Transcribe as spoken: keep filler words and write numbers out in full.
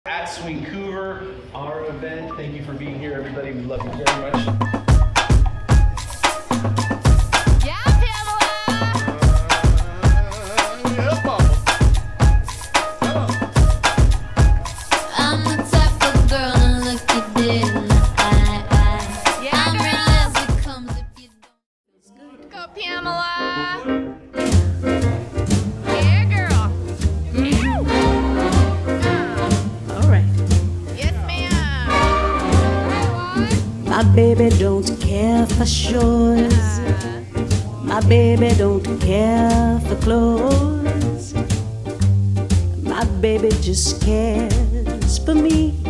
At Swingcouver, our event. Thank you for being here, everybody. We love you very much. Yeah, Pamela! Uh, yeah, Mama. Come on. I'm the type of girl to look you dead in the eye, eye. Yeah, I'm girl. real as it comes if you don't. Go, Pamela! Yeah, girl! Yeah. All right. Yes, ma'am! My baby don't care for shores. Uh, My baby don't care for clothes. My baby just cares for me.